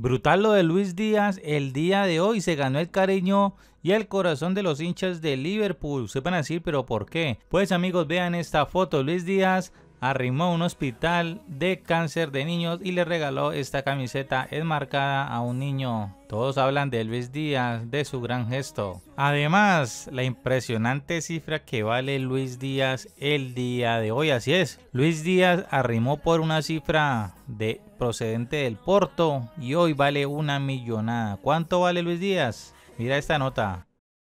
Brutal lo de Luis Díaz el día de hoy, se ganó el cariño y el corazón de los hinchas de Liverpool. Se van a decir, ¿pero por qué? Pues amigos, vean esta foto. Luis Díaz arrimó a un hospital de cáncer de niños y le regaló esta camiseta enmarcada a un niño. Todos hablan de Luis Díaz, de su gran gesto. Además, la impresionante cifra que vale Luis Díaz el día de hoy. Así es, Luis Díaz arrimó por una cifra procedente del Porto y hoy vale una millonada. ¿Cuánto vale Luis Díaz? Mira esta nota.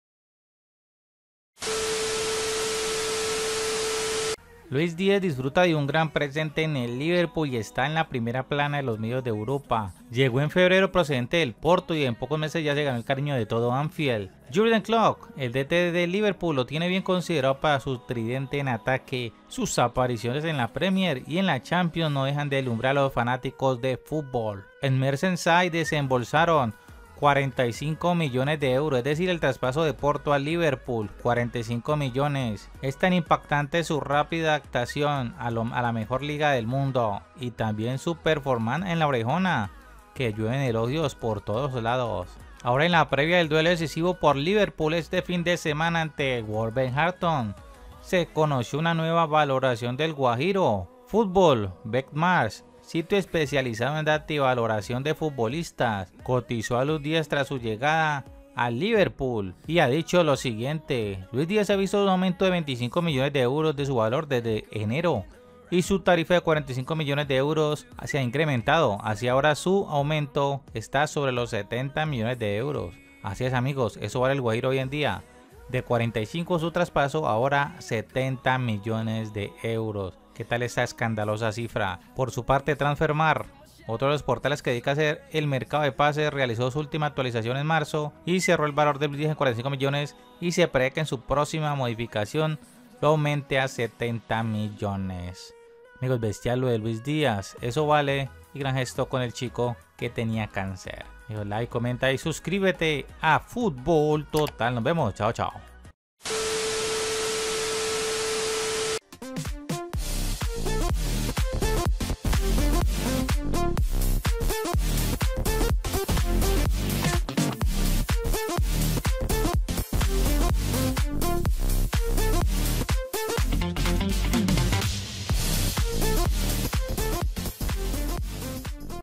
Luis Díaz disfruta de un gran presente en el Liverpool y está en la primera plana de los medios de Europa. Llegó en febrero procedente del Porto y en pocos meses ya se ganó el cariño de todo Anfield. Jurgen Klopp, el DT de Liverpool, lo tiene bien considerado para su tridente en ataque. Sus apariciones en la Premier y en la Champions no dejan de alumbrar a los fanáticos de fútbol. En Merseyside desembolsaron 45 millones de euros, es decir, el traspaso de Porto a Liverpool, 45 millones. Es tan impactante su rápida adaptación a la mejor liga del mundo y también su performance en la orejona, que llueven elogios por todos lados. Ahora en la previa del duelo decisivo por Liverpool este fin de semana ante Wolverhampton, se conoció una nueva valoración del Guajiro. Fútbol, Betmarsh, sitio especializado en data y valoración de futbolistas, cotizó a Luis Díaz tras su llegada a Liverpool y ha dicho lo siguiente: Luis Díaz ha visto un aumento de 25 millones de euros de su valor desde enero y su tarifa de 45 millones de euros se ha incrementado, así ahora su aumento está sobre los 70 millones de euros. Así es amigos, eso vale el Guajiro hoy en día. De 45 su traspaso, ahora 70 millones de euros. ¿Qué tal esta escandalosa cifra? Por su parte, Transfermarkt, otro de los portales que dedica a hacer el mercado de pases, realizó su última actualización en marzo y cerró el valor de Luis Díaz en 45 millones y se prevé que en su próxima modificación lo aumente a 70 millones. Amigos, bestial lo de Luis Díaz, eso vale, y gran gesto con el chico que tenía cáncer. Like, comenta y suscríbete a Fútbol Total. Nos vemos, chao chao.